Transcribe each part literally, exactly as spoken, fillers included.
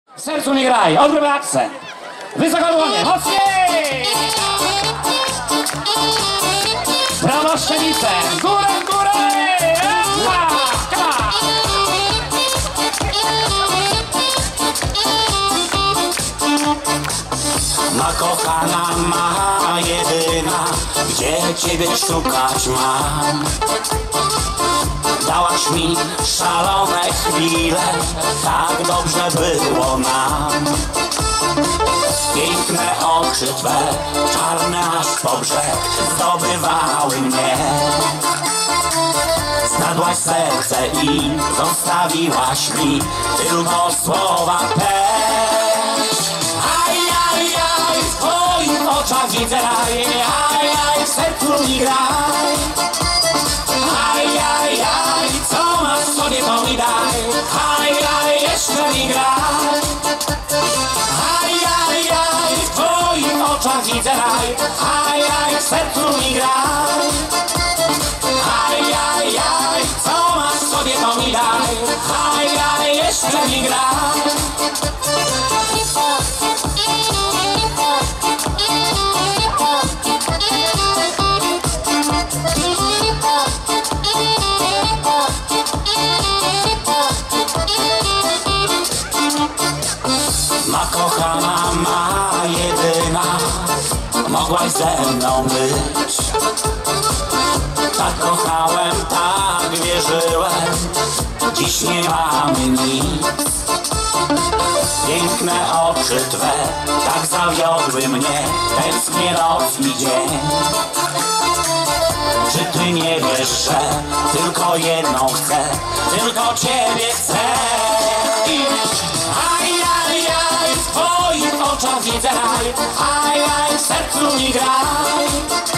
W sercu nie graj, odgrywaj akcent. Wysoko dłonie, mocniej! Prawo szczelicę, górę, górę! Ma kochana, ma jedyna, gdzie ciebie szukać mam? Dałaś mi szalone chwile, tak dobrze było nam. Piękne oczy twe, czarne aż po brzeg, zdobywały mnie. Znadłaś serce i zostawiłaś mi tylko słowa te. Ajajaj, w twoich oczach widzę raj, ajaj, w sercu mi graj. Ajajaj, co masz w sobie, to mi daj, ajaj, jeszcze mi graj. Ajajaj, w twoich oczach widzę raj, ajaj, w sercu mi graj. Ajajaj, co masz w sobie, to mi daj, ajaj, jeszcze mi graj. Ma kochana, ma jedyna, mogłaś ze mną być. Tak kochałem, tak wierzyłem, dziś nie mamy nic. Piękne oczy twe, tak zawiodły mnie, tęsknię noc i dzień. Czy ty nie wiesz, że tylko jedną chcę, tylko ciebie chcę? Ajajaj, w twoich oczach widzę raj, ajaj, w sercu mi graj.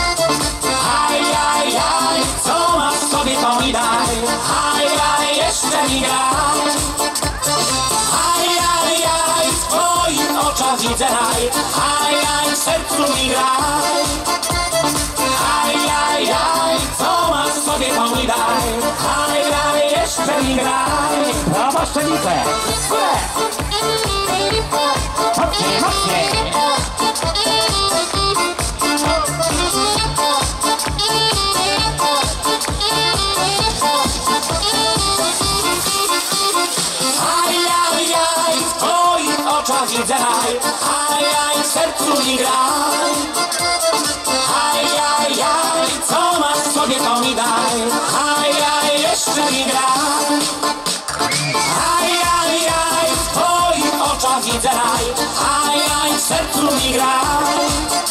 Ajajaj, co masz w sobie, to mi daj, ajaj, jeszcze mi graj. Ajajaj, w twoich oczach widzę raj, ajaj, w sercu mi graj. Ajajaj, co masz w sobie, to mi daj, ajaj, jeszcze mi graj. Prawa szczelicę, w górę! Mocniej, mocniej! Ajajaj, w twoich oczach widzę raj, ajaj, w sercu mi graj. Ajajaj, co masz w sobie, to mi daj, ajaj, jeszcze mi graj. Ajajaj, w twoich oczach widzę raj, ajaj, w sercu mi graj.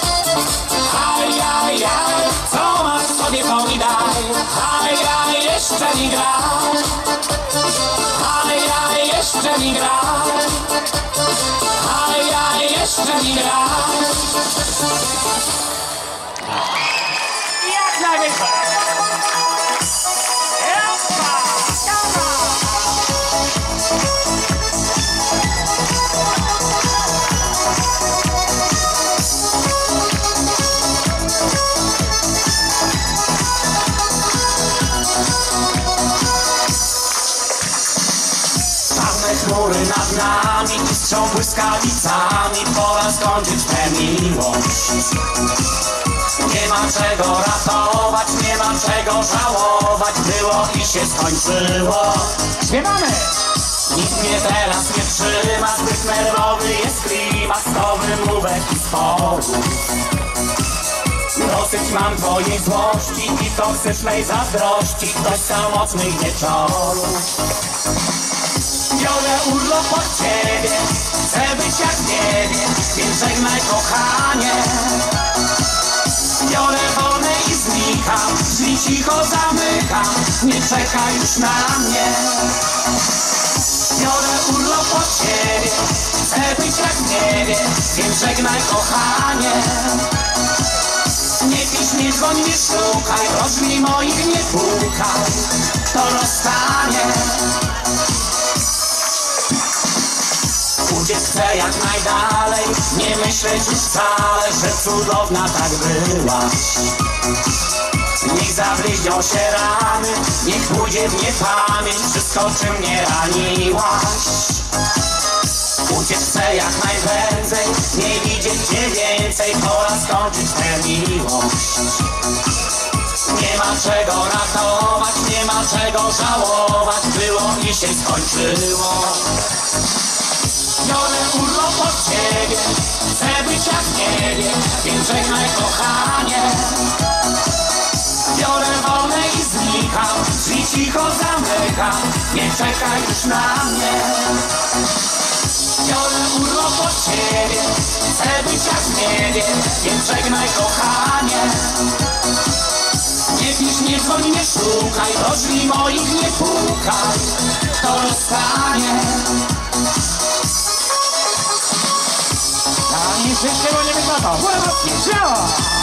Ajajaj, co masz w sobie, to mi daj, ajaj, jeszcze mi graj. Ajaj, jeszcze mi graj. Ajaj, jeszcze mi graj. Jak najwyżej! Chmury nad nami strzą błyskawicami, pora skończyć tę miłość. Nie ma czego ratować, nie ma czego żałować, było i się skończyło. Śpiewamy! Nikt mnie teraz nie trzyma, zbyt nerwowy jest klimat, sto wymówek i sporów. Dosyć mam twojej złości i toksycznej zazdrości, dość samotnych wieczorów. Biorę urlop od ciebie, chcę być jak niebie, więc żegnaj kochanie. Biorę wolne i znikam, drzwi cicho zamykam, nie czekaj już na mnie. Biorę urlop od ciebie, chcę być jak niebie, więc żegnaj kochanie. Nie pisz, nie dzwoń, nie szukaj, drzwi moich nie pukaj, to rozstanie. Uciec chcę jak najdalej, nie myśleć już wcale, że cudowna tak byłaś. Niech zabryźnią się rany, niech pójdzie w niepamięć wszystko, czym mnie raniłaś. Uciec jak najprędzej nie widzieć cię więcej. Pora skończyć tę miłość. Nie ma czego ratować, nie ma czego żałować. Było i się skończyło. Biorę urlop od ciebie, chcę być jak niebie, więc żegnaj kochanie. Biorę wolne i znikam, drzwi cicho zamykam, nie czekaj już na mnie. Biorę urlop od ciebie, chcę być jak niebie, więc żegnaj kochanie. Nie pisz, nie dzwoń, nie szukaj, do drzwi moich nie pukaj, to rozstanie. Ani wszystkiego nie wygląda, mocniej, działa!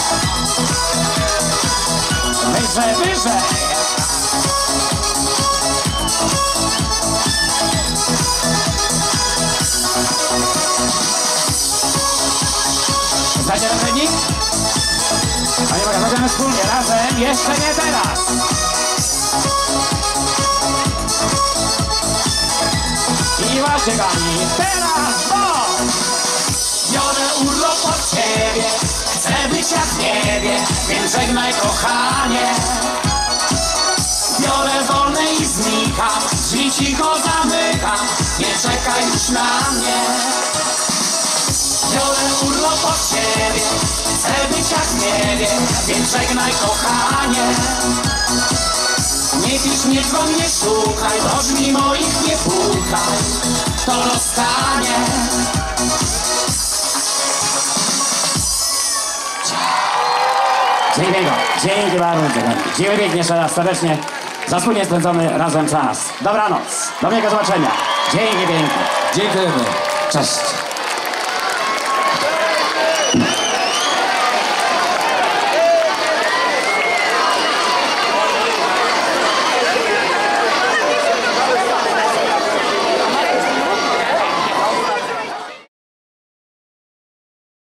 Wyżej, wyżej! Znacie refrenik? A nie mogę, zagramy wspólnie, razem, jeszcze nie teraz! I właśnie, kochani, teraz, bo! Biorę urlop od ciebie, chcę być jak niebie, więc żegnaj kochanie. Biorę wolne i znikam, drzwi cicho zamykam, nie czekaj już na mnie. Biorę urlop od ciebie, chcę być jak niebie, więc żegnaj kochanie. Nie pisz, nie dzwoń, nie szukaj, do drzwi moich nie pukaj, to rozstanie. Dzięki pięknie, dzięki bardzo, dziękuję pięknie jeszcze raz serdecznie za wspólnie spędzony razem czas. Dobranoc, do miłego zobaczenia. Dzięki pięknie. Dziękujemy. Cześć.